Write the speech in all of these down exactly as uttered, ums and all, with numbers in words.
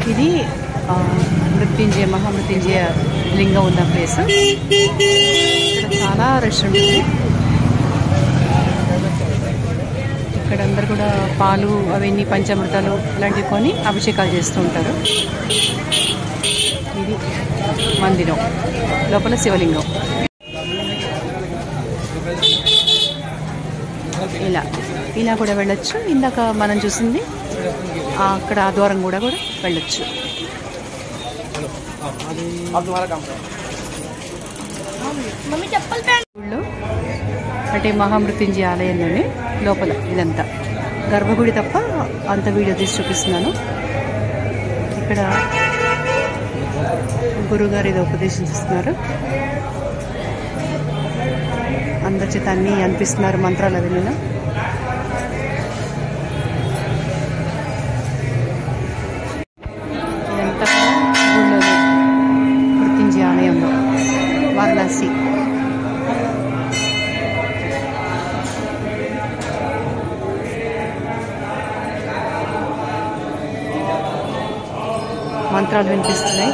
ఇది మృత్యుంజయ మహామృత్యుంజయ లింగం ఉన్న ప్లేస్. ఇక్కడ చాలా రష్ ఉంటుంది. ఇక్కడ అందరు కూడా పాలు అవన్నీ పంచామృతాలు అలాంటివి కొని అభిషేకాలు చేస్తూ ఉంటారు. ఇది మందిరం లోపల శివలింగం. ఇలా ఇలా కూడా వెళ్ళొచ్చు. ఇందాక మనం చూసింది అక్కడ ఆ ద్వారం కూడా కూడా వెళ్ళొచ్చు. ఊళ్ళో అంటే మహామృత్యుంజయ ఆలయంలోనే లోపల ఇదంతా గర్భగుడి తప్ప అంత వీడియో తీసి చూపిస్తున్నాను. ఇక్కడ గురుగారు ఏదో ఉపదేశిస్తున్నారు. అందరి చేత అన్నీ అనిపిస్తున్నారు మంత్రాలు అవి. నేను ఇదంతా గుళ్ళోనే మృత్యుంజయ ఆలయంలో వారణాసి. మంత్రాలు వినిపిస్తున్నాయి.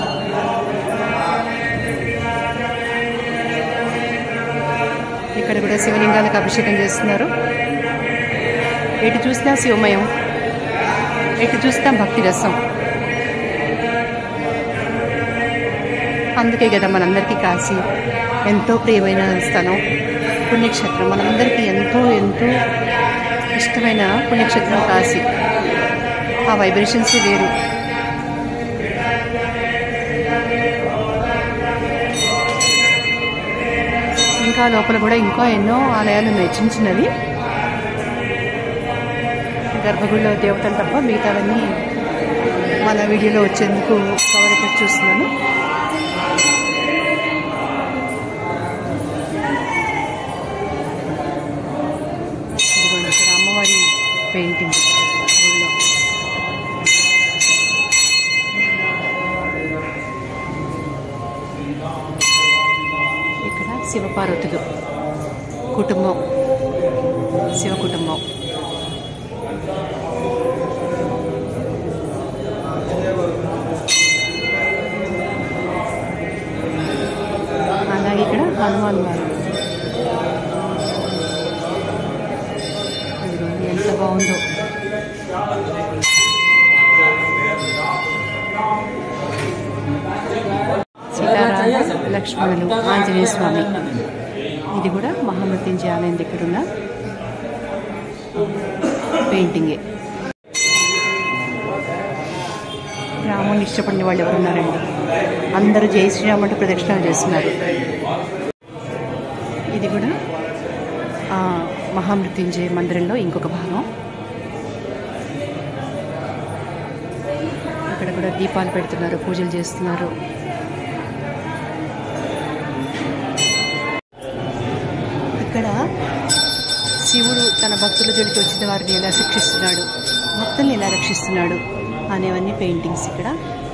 ఇక్కడ కూడా శివలింగాలకు అభిషేకం చేస్తున్నారు. ఎటు చూసినా శివమయం, ఎటు చూసినా భక్తి రసం. అందుకే కదా మనందరికీ కాశీ ఎంతో ప్రియమైన స్థలం, పుణ్యక్షేత్రం. మనందరికీ ఎంతో ఎంతో ఇష్టమైన పుణ్యక్షేత్రం కాశీ. ఆ వైబ్రేషన్స్ వేరు. ఇంకా లోపల కూడా ఇంకా ఎన్నో ఆలయాలు ఉన్నాయి చిన్న చిన్నవి. గర్భగుడిలో దేవతలు తప్ప మిగతావన్నీ మన వీడియోలో వచ్చేందుకు కవర్ పెట్టి చూస్తున్నాను. ఇక్కడ అమ్మవారి పెయింటింగ్ గుడిలో. ఇక్కడ శివపార్వతులు కుటుంబం, శివ కుటుంబం. అలాగే ఇక్కడ హనుమాన్ వారు. ఎంత బాగుందో. సీతారామ లక్ష్మణులు, ఆంజనేయ స్వామి. ఇది కూడా మహామృత్యుంజయ ఆలయం దగ్గర ఉన్న పెయింటింగే. రాముని ఇష్టపడిన వాళ్ళు ఎవరున్నారండి? అందరూ జై శ్రీరామ్ అంటూ ప్రదక్షిణాలు చేస్తున్నారు. ఇది కూడా మహామృత్యుంజయ మందిరంలో ఇంకొక భాగం. ఇక్కడ కూడా దీపాలు పెడుతున్నారు, పూజలు చేస్తున్నారు. ఇక్కడ శివుడు తన భక్తుల జోలికి వచ్చిన వారిని ఎలా శిక్షిస్తున్నాడు, భక్తుల్ని ఎలా రక్షిస్తున్నాడు అనేవన్నీ పెయింటింగ్స్ ఇక్కడ.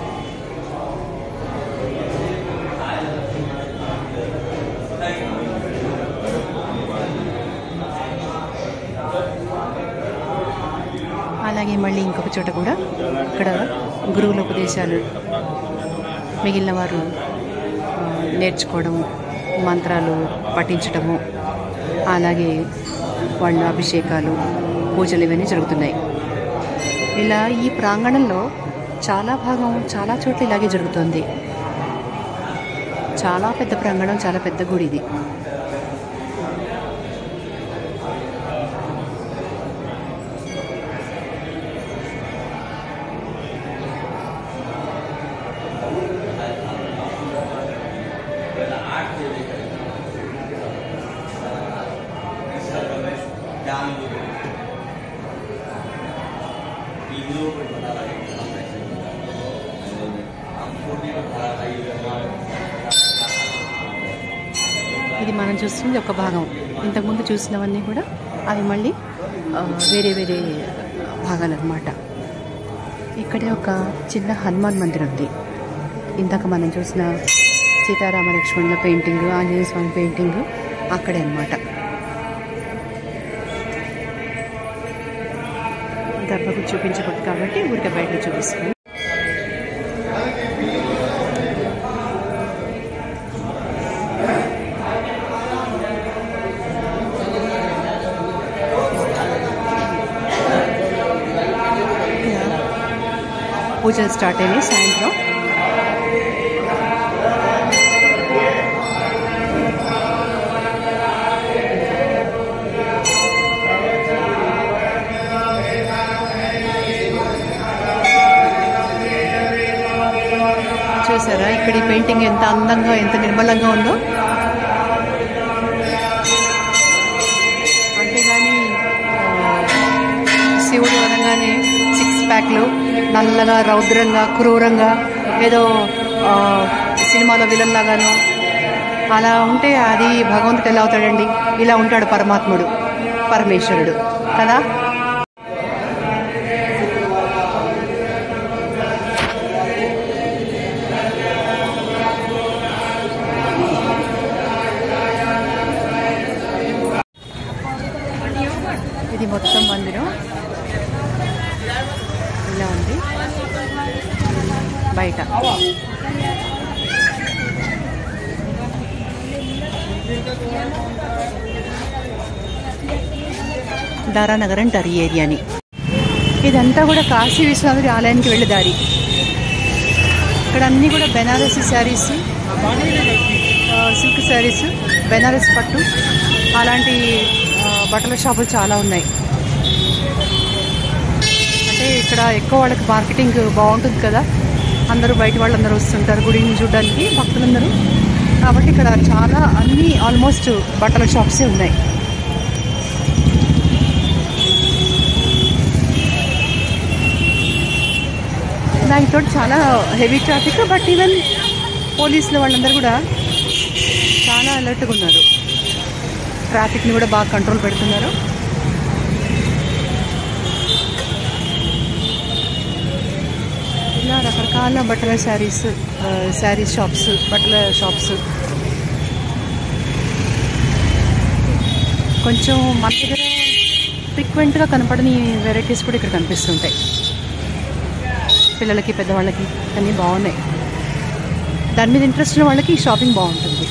అలాగే మళ్ళీ ఇంకొక చోట కూడా ఇక్కడ గురువుల ఉపదేశాలు, మిగిలిన వారు నేర్చుకోవడము, మంత్రాలు పఠించడము, అలాగే వాళ్ళ అభిషేకాలు, పూజలు ఇవన్నీ జరుగుతున్నాయి. ఇలా ఈ ప్రాంగణంలో చాలా భాగం చాలా చోట్ల ఇలాగే జరుగుతుంది. చాలా పెద్ద ప్రాంగణం, చాలా పెద్ద గుడి ఇది. ఇది మనం చూస్తుంది ఒక భాగం. ఇంతకుముందు చూసినవన్నీ కూడా అవి మళ్ళీ వేరే వేరే భాగాలు అన్నమాట. ఇక్కడే ఒక చిన్న హనుమాన్ మందిరం ఉంది. ఇందాక మనం చూసిన సీతారామ లక్ష్మణుల పెయింటింగ్, ఆంజనేయ స్వామి పెయింటింగ్ అక్కడే అన్నమాట. గర్భగుడి చూపించకూడదు కాబట్టి ఊరికే బయట చూపిస్తున్నాను. పూజలు స్టార్ట్ అయినాయి సాయంత్రం. చూసారా ఇక్కడ ఈ పెయింటింగ్ ఎంత అందంగా ఎంత నిర్మలంగా ఉందో. అంతేగాని శివుడు అనగానే సిక్స్ ప్యాక్లు నల్లగా రౌద్రంగా క్రూరంగా ఏదో సినిమాలో విలన్ లాగాను అలా ఉంటే అది భగవంతుడు ఎలా అవుతాడండి? ఇలా ఉంటాడు పరమాత్ముడు, పరమేశ్వరుడు కదా. ఇది మొత్తం మందిరం ఇలా ఉంది బయట. దారానగర్ అంటారు ఈ ఏరియాని. ఇదంతా కూడా కాశీ విశ్వనాథుడి ఆలయానికి వెళ్ళే దారి. ఇక్కడ అన్నీ కూడా Banarasi saris, silk saris, Banaras పట్టు అలాంటి బట్టల షాపులు చాలా ఉన్నాయి. అంటే ఇక్కడ ఎక్కువ వాళ్ళకి మార్కెటింగ్ బాగుంటుంది కదా, అందరూ బయట వాళ్ళు అందరూ వస్తుంటారు గుడిని చూడడానికి భక్తులందరూ. కాబట్టి ఇక్కడ చాలా అన్ని ఆల్మోస్ట్ బట్టల షాప్సే ఉన్నాయి. దానితో చాలా హెవీ ట్రాఫిక్. బట్ ఈవెన్ పోలీసులు వాళ్ళందరూ కూడా చాలా అలర్ట్గా ఉన్నారు, ట్రాఫిక్ని కూడా బాగా కంట్రోల్ పెడుతున్నారు. ఇలా రకరకాల బట్టల శారీస్, శారీస్ షాప్స్, బట్టల షాప్స్. కొంచెం మన దగ్గర ఫ్రీక్వెంట్గా కనపడని వెరైటీస్ కూడా ఇక్కడ కనిపిస్తుంటాయి. పిల్లలకి పెద్దవాళ్ళకి అన్నీ బాగున్నాయి. దాని మీద ఇంట్రెస్ట్ ఉన్న వాళ్ళకి షాపింగ్ బాగుంటుంది.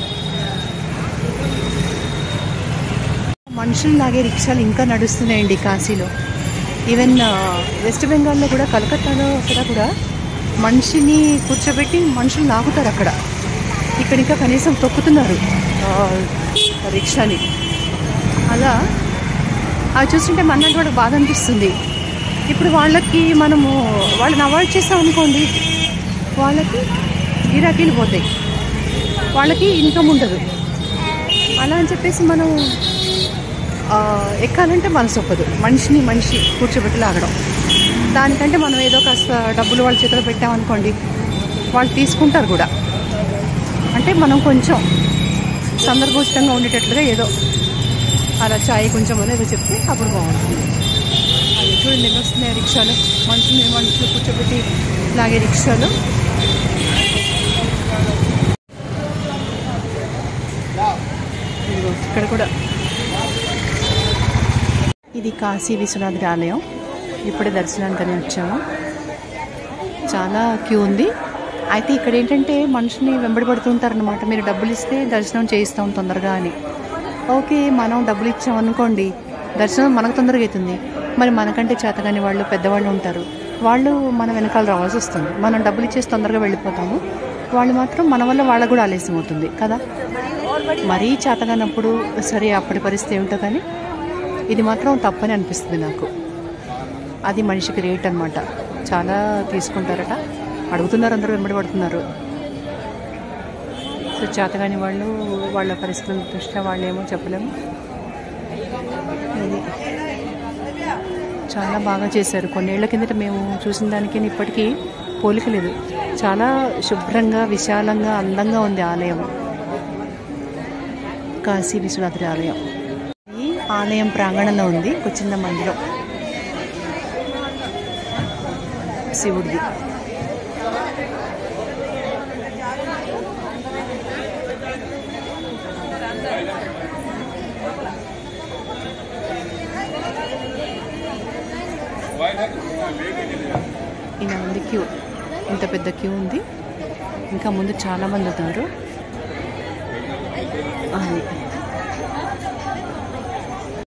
మనుషులు లాగే రిక్షాలు ఇంకా నడుస్తున్నాయండి కాశీలో. ఈవెన్ వెస్ట్ బెంగాల్లో కూడా, కలకత్తాలో అక్కడ కూడా మనిషిని కూర్చోబెట్టి మనుషులు లాగుతారు అక్కడ. ఇక్కడ ఇంకా కనీసం తొక్కుతున్నారు రిక్షాని. అలా అవి చూస్తుంటే మనకి కూడా బాధ అనిపిస్తుంది. ఇప్పుడు వాళ్ళకి మనము వాళ్ళని అవాయిడ్ చేస్తాం అనుకోండి, వాళ్ళకి గిరాకీలు పోతాయి, వాళ్ళకి ఇన్కమ్ ఉండదు. అలా అని చెప్పేసి మనం ఎక్కాలంటే మనసు ఒప్పదు. మనిషిని మనిషి కూర్చోబెట్టి లాగడం. దానికంటే మనం ఏదో కాస్త డబ్బులు వాళ్ళ చేతిలో పెట్టామనుకోండి, వాళ్ళు తీసుకుంటారు కూడా. అంటే మనం కొంచెం సందర్భోచితంగా ఉండేటట్లుగా ఏదో అలా చాయ్ కొంచెం ఏదో చెప్తే అప్పుడు బాగుంటుంది. అది చూడండి ఎన్ని వస్తున్నాయి రిక్షాలు, మనుషులు మనుషులు కూర్చోబెట్టి లాగే రిక్షాలు. ఇక్కడ కూడా ఇది కాశీ విశ్వనాథుడి ఆలయం. ఇప్పుడే దర్శనానికని వచ్చాము. చాలా క్యూ ఉంది. అయితే ఇక్కడ ఏంటంటే మనుషుని వెంబడి పడుతుంటారనమాట. మీరు డబ్బులు ఇస్తే దర్శనం చేయిస్తాం తొందరగా అని. ఓకే, మనం డబ్బులు ఇచ్చామనుకోండి, దర్శనం మనకు తొందరగా అవుతుంది. మరి మనకంటే చేతగాని వాళ్ళు పెద్దవాళ్ళు ఉంటారు, వాళ్ళు మన వెనకాల రావాల్సి వస్తుంది. మనం డబ్బులు ఇచ్చేసి తొందరగా వెళ్ళిపోతాము, వాళ్ళు మాత్రం మన వల్ల వాళ్ళకు కూడా ఆలస్యం అవుతుంది కదా. మరీ చేతగానప్పుడు సరే అప్పటి పరిస్థితి ఏమిటో, కానీ ఇది మాత్రం తప్పని అనిపిస్తుంది నాకు. అది మనిషికి రేట్ అనమాట. చాలా తీసుకుంటారట, అడుగుతున్నారు, అందరూ వెంబడి పడుతున్నారు. సో చేతగాని వాళ్ళు వాళ్ళ పరిస్థితుల దృష్ట్యా వాళ్ళేమో చెప్పలేము. ఇది చాలా బాగా చేశారు. కొన్నేళ్ల కిందట మేము చూసిన దానికి ఇప్పటికీ పోలిక లేదు. చాలా శుభ్రంగా, విశాలంగా, అందంగా ఉంది ఆలయం. కాశీ విశ్వనాథుడి ఆలయం. ఈ ఆలయం ప్రాంగణంలో ఉంది ఒక చిన్న మందిరం శివుడిది. ఇలా ఉంది క్యూ, ఇంత పెద్ద క్యూ ఉంది. ఇంకా ముందు చాలా మంది ఉన్నారు. అది